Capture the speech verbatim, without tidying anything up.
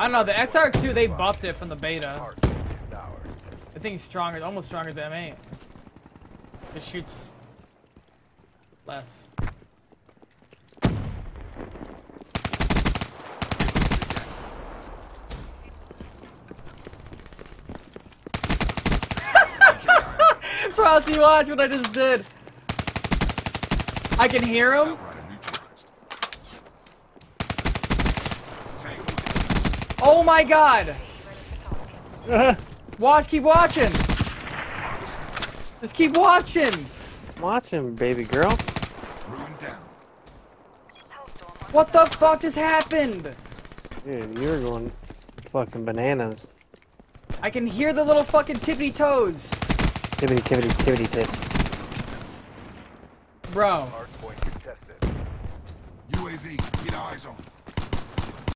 I don't know, the X R two, they buffed it from the beta. I think it's stronger, almost stronger than M eight. It shoots less. Frosty, watch what I just did. I can hear him. Oh my god! Watch, keep watching. Just keep watching. Watching, baby girl. What the fuck just happened? Dude, you're going fucking bananas. I can hear the little fucking tippity toes. Tippity, tippity, tippity tits. Bro. U A V, get eyes on.